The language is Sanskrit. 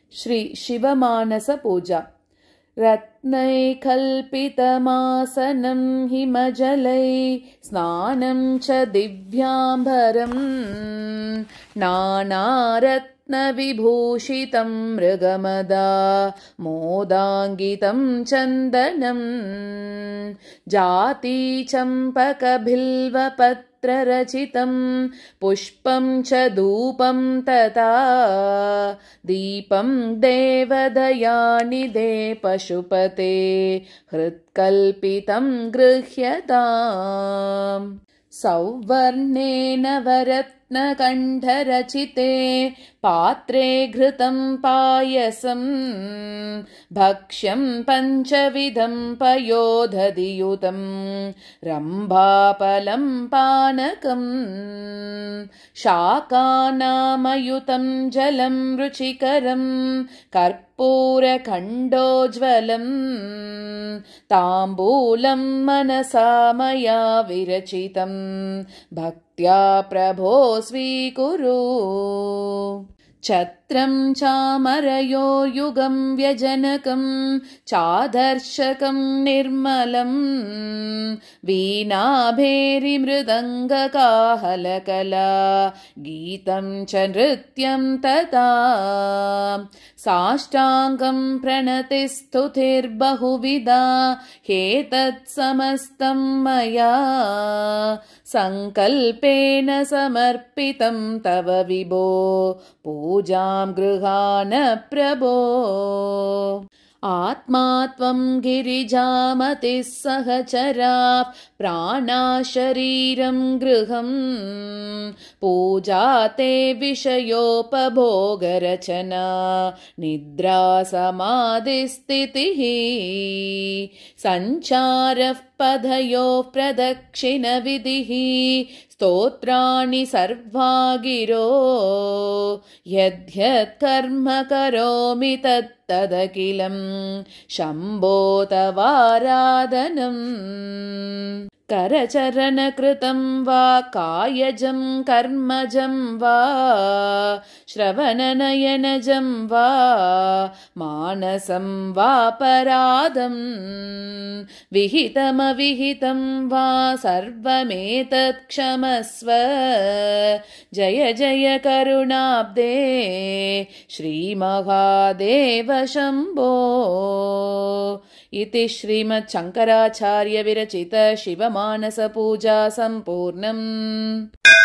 श्री शिवमानसपूजा। रत्नैकल्पितमासनं हिमजलै स्नानं च दिव्याम्बरं नानारत्नविभूषितं मृगमदा मोदाङ्गितं चन्दनं जातिचम्पकबिल्वपत्ररचितं पुष्पं च धूपं तथा दीपं देवदयानिधे पशुपते हृत्कल्पितं गृह्यताम्। सौवर्णेन वरत्नकण्ठरचिते पात्रे घृतं पायसं भक्ष्यं पञ्चविधं पयोधधियुतं रम्भाफलं पानकं शाकानामयुतं जलं रुचिकरं कर्पूरखण्डोज्ज्वलं ताम्बूलं मनसा मया विरचितं भक्त्या प्रभो स्वीकुरु। छत्रं चामरयो युगं व्यजनकं चादर्शकं निर्मलं वीणाभेरिमृदङ्गकाहलकला गीतं च नृत्यं तथा साष्टाङ्गं प्रणतिस्तुतिर्बहुविधा ह्येतत्समस्तं मया सङ्कल्पेन समर्पितं तव विभो पूजां गृहाण प्रभो। आत्मा त्वं गिरिजामतिः सहचरा प्राणा शरीरं गृहं पूजा ते विषयोपभोगरचना निद्रा समाधिस्थितिः सञ्चारः पदयोः प्रदक्षिणविधिः स्तोत्राणि सर्वा गिरो यद्यत् कर्म करोमि तदखिलं शम्भो तवाराधनम्। करचरणकृतं वा कायजं कर्मजं वा श्रवणनयनजं वा मानसं वापराधं विहितमविहितं वा सर्वमेतत् क्षमस्व। जय जय करुणाब्दे श्रीमहादेव शम्भो। इति श्रीमच्छङ्कराचार्य विरचित शिवमानसपूजा सम्पूर्णम्।